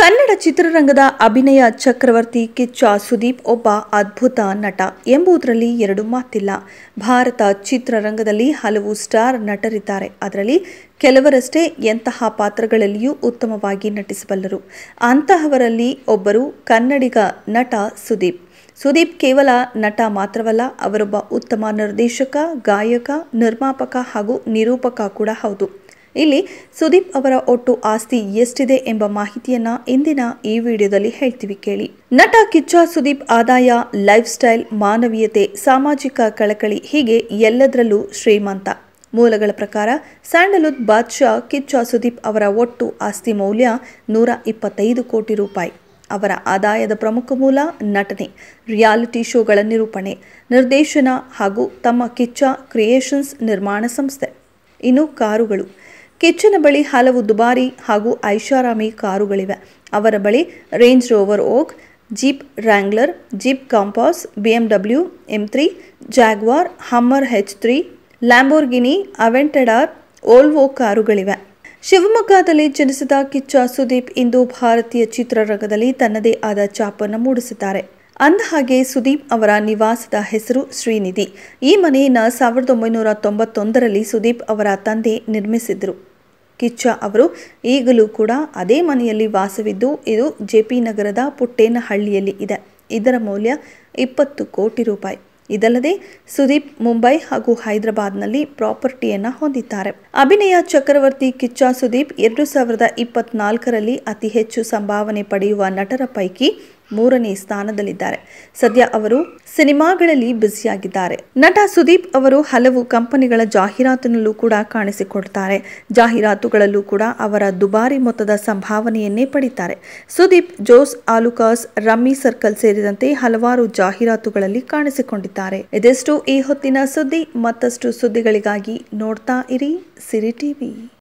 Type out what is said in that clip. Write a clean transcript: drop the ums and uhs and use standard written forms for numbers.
ಕನ್ನಡ ಚಿತ್ರರಂಗದ ಅಭಿನಯ ಚಕ್ರವರ್ತಿ ಕಿಚ್ಚ ಸುದೀಪ್ ಒಬ್ಬ ಅದ್ಭುತ ನಟ ಎಂಬುದರಲ್ಲಿ ಎರಡು ಮಾತಿಲ್ಲ. ಭಾರತ ಚಿತ್ರರಂಗದಲ್ಲಿ ಹಲವು ಸ್ಟಾರ್ ನಟರಿದ್ದಾರೆ. ಅದರಲ್ಲಿ ಕೆಲವರಷ್ಟೇ ಎಂತಹ ಪಾತ್ರಗಳಲ್ಲಿಯೂ ಉತ್ತಮವಾಗಿ ನಟಿಸಬಲ್ಲರು. ಅಂತಹವರಲ್ಲಿ ಒಬ್ಬರು ಕನ್ನಡಿಗ ನಟ ಸುದೀಪ್. ಸುದೀಪ್ ಕೇವಲ ನಟ ಮಾತ್ರವಲ್ಲ, ಅವರೊಬ್ಬ ಉತ್ತಮ ನಿರ್ದೇಶಕ, ಗಾಯಕ, ನಿರ್ಮಾಪಕ ಹಾಗೂ ನಿರೂಪಕ ಕೂಡ ಹೌದು. ಇಲ್ಲಿ ಸುದೀಪ್ ಅವರ ಒಟ್ಟು ಆಸ್ತಿ ಎಷ್ಟಿದೆ ಎಂಬ ಮಾಹಿತಿಯನ್ನ ಇಂದಿನ ಈ ವಿಡಿಯೋದಲ್ಲಿ ಹೇಳ್ತೀವಿ ಕೇಳಿ. ನಟ ಕಿಚ್ಚ ಸುದೀಪ್ ಆದಾಯ, ಲೈಫ್ ಸ್ಟೈಲ್, ಮಾನವೀಯತೆ, ಸಾಮಾಜಿಕ ಕಳಕಳಿ ಹೀಗೆ ಎಲ್ಲದರಲ್ಲೂ ಶ್ರೀಮಂತ. ಮೂಲಗಳ ಪ್ರಕಾರ ಸ್ಯಾಂಡಲ್ವುಡ್ ಬಾದ್ಶಾ ಕಿಚ್ಚ ಸುದೀಪ್ ಅವರ ಒಟ್ಟು ಆಸ್ತಿ ಮೌಲ್ಯ 125 ಕೋಟಿ ರೂಪಾಯಿ. ಅವರ ಆದಾಯದ ಪ್ರಮುಖ ಮೂಲ ನಟನೆ, ರಿಯಾಲಿಟಿ ಶೋಗಳ ನಿರೂಪಣೆ, ನಿರ್ದೇಶನ ಹಾಗೂ ತಮ್ಮ ಕಿಚ್ಚ ಕ್ರಿಯೇಷನ್ಸ್ ನಿರ್ಮಾಣ ಸಂಸ್ಥೆ. ಇನ್ನು ಕಾರುಗಳು. ಕಿಚ್ಚನ ಬಳಿ ಹಲವು ದುಬಾರಿ ಹಾಗೂ ಐಷಾರಾಮಿ ಕಾರುಗಳಿವೆ. ಅವರ ಬಳಿ ರೇಂಜ್ ರೋವರ್ ಓಕ್, Jeep Wrangler, Jeep Compass, BMW M3, Jaguar, Hummer H3, Lamborghini Aventador, Volvo ಕಾರುಗಳಿವೆ. ಶಿವಮೊಗ್ಗದಲ್ಲಿ ಜನಿಸಿದ ಕಿಚ್ಚ ಸುದೀಪ್ ಇಂದು ಭಾರತೀಯ ಚಿತ್ರರಂಗದಲ್ಲಿ ತನ್ನದೇ ಆದ ಛಾಪನ್ನು ಮೂಡಿಸಿದ್ದಾರೆ. ಅಂದಹಾಗೆ ಸುದೀಪ್ ಅವರ ನಿವಾಸದ ಹೆಸರು ಶ್ರೀನಿಧಿ. ಈ ಮನೆಯನ್ನು 1991ರಲ್ಲಿ ಸುದೀಪ್ ಅವರ ತಂದೆ ನಿರ್ಮಿಸಿದ್ರು. ಕಿಚ್ಚ ಅವರು ಈಗಲೂ ಕೂಡ ಅದೇ ಮನೆಯಲ್ಲಿ ವಾಸವಿದ್ದು, ಇದು JP ನಗರದ ಪುಟ್ಟೇನಹಳ್ಳಿಯಲ್ಲಿ ಇದೆ. ಇದರ ಮೌಲ್ಯ 20 ಕೋಟಿ ರೂಪಾಯಿ. ಇದಲ್ಲದೆ ಸುದೀಪ್ ಮುಂಬೈ ಹಾಗೂ ಹೈದರಾಬಾದ್ನಲ್ಲಿ ಪ್ರಾಪರ್ಟಿಯನ್ನು ಹೊಂದಿದ್ದಾರೆ. ಅಭಿನಯ ಚಕ್ರವರ್ತಿ ಕಿಚ್ಚ ಸುದೀಪ್ 2024ರಲ್ಲಿ ಅತಿ ಹೆಚ್ಚು ಸಂಭಾವನೆ ಪಡೆಯುವ ನಟರ ಪೈಕಿ 3ನೇ ಸ್ಥಾನದಲ್ಲಿದ್ದಾರೆ. ಸದ್ಯ ಅವರು ಸಿನಿಮಾಗಳಲ್ಲಿ ಬ್ಯುಸಿಯಾಗಿದ್ದಾರೆ. ನಟ ಸುದೀಪ್ ಅವರು ಹಲವು ಕಂಪನಿಗಳ ಜಾಹೀರಾತಿನಲ್ಲೂ ಕೂಡ ಕಾಣಿಸಿಕೊಳ್ತಾರೆ. ಜಾಹೀರಾತುಗಳಲ್ಲೂ ಕೂಡ ಅವರ ದುಬಾರಿ ಮೊತ್ತದ ಸಂಭಾವನೆಯನ್ನೇ ಪಡಿತಾರೆ. ಸುದೀಪ್ ಜೋಸ್ ಆಲುಕಾಸ್, ರಮ್ಮಿ ಸರ್ಕಲ್ ಸೇರಿದಂತೆ ಹಲವಾರು ಜಾಹೀರಾತುಗಳಲ್ಲಿ ಕಾಣಿಸಿಕೊಂಡಿದ್ದಾರೆ. ಇದೆಷ್ಟು ಈ ಹೊತ್ತಿನ ಸುದ್ದಿ. ಮತ್ತಷ್ಟು ಸುದ್ದಿಗಳಿಗಾಗಿ ನೋಡ್ತಾ ಇರಿ ಸಿರಿ ಟಿವಿ.